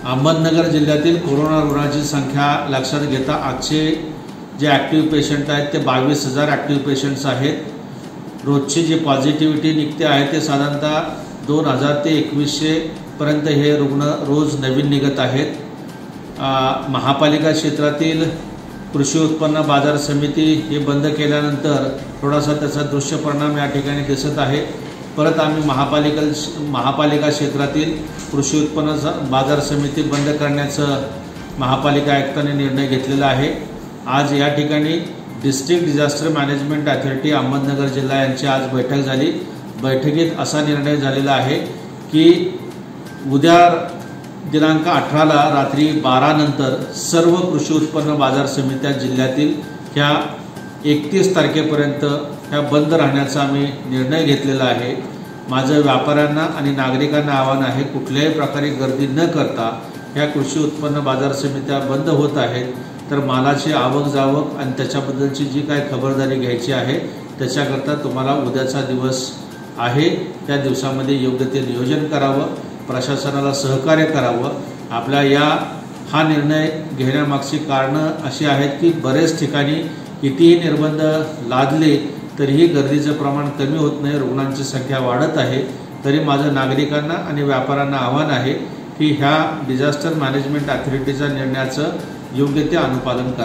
अहमदनगर जिल्ह्यातील कोरोना रुग्णांची संख्या लक्षात घेता आजचे जे ॲक्टिव्ह पेशंट आहेत ते 22,000 ॲक्टिव्ह पेशंट्स आहेत। रोजची जी पॉझिटिव्हिटी निघते आहे ते साधारणतः 2,000 ते 2,100 पर्यंत हे रुग्ण रोज नवीन निघत आहेत। महापालिका क्षेत्रातील कृषी उत्पन्न बाजार समिती हे बंद केल्यानंतर थोडासा त्याचा दृश्य परिणाम या ठिकाणी दिसत आहे। परत आम्ही महापालिका क्षेत्रातील कृषी उत्पन्न बाजार समिती बंद करण्याचं महापालिका आयुक्तांनी निर्णय घेतलेला आहे। आज या ठिकाणी district disaster management authority Ahmednagar जिल्हा यांची आज बैठक झाली। बैठकीत असा निर्णय झालेला आहे की उद्या दिनांक 18ला रात्री 12 नंतर सर्व कृषी उत्पन्न बाजार समित्या जिल्ह्यातील ह्या 31 तारखेपर्यंत ह्या बंद राहण्याचा आम्ही निर्णय घेतलेला आहे। माझं व्यापाऱ्यांना आणि नागरिकांना आव्हान आहे, कुठल्याही प्रकारे गर्दी न करता ह्या कृषी उत्पन्न बाजार समित्या बंद होत आहेत तर मालाची आवक जावक आणि त्याच्याबद्दलची जी काही खबरदारी घ्यायची आहे त्याच्याकरता तुम्हाला उद्याचा दिवस आहे, त्या दिवसामध्ये योग्य ते नियोजन करावं, प्रशासनाला सहकार्य करावं। आपल्या हा निर्णय घेण्यामागची कारणं अशी आहेत की बरेच ठिकाणी कितीही निर्बंध लादले तरीही गर्दीचं प्रमाण कमी होत नाही, रुग्णांची संख्या वाढत आहे। तरी माझं नागरिकांना आणि व्यापाऱ्यांना आव्हान आहे की ह्या डिझास्टर मॅनेजमेंट अथॉरिटीच्या निर्णयाचं योग्य ते अनुपालन करा।